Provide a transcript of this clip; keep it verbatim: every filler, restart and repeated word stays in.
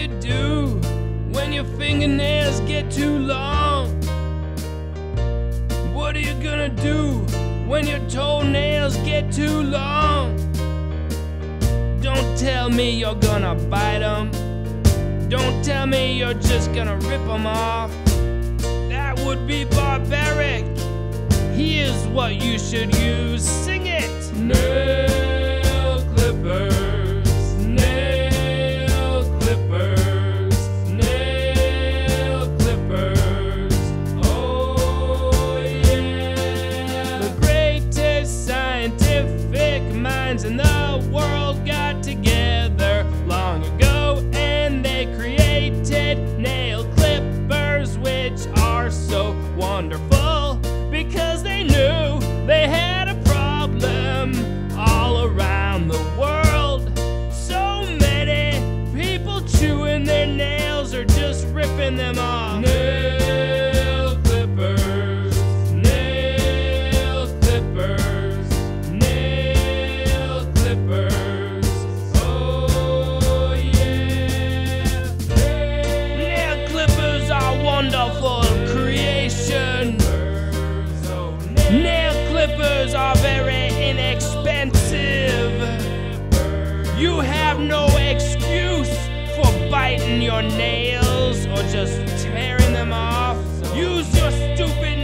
you do when your fingernails get too long? What are you gonna do when your toenails get too long? Don't tell me you're gonna bite them. Don't tell me you're just gonna rip them off. That would be barbaric. Here's what you should use. Sing it! Nail clippers, nail clippers, nail clippers. Oh yeah. The greatest scientific minds in the world got together long ago, and they created nail clippers, which are so wonderful because they knew they had a problem all around the world. So many people chewing their nails or just ripping them off. Nail clippers, nail clippers, nail clippers. Oh yeah. Nail clippers are wonderful creation. Nail clippers are very inexpensive. You have no excuse for biting your nails or just tearing them off. Use your stupid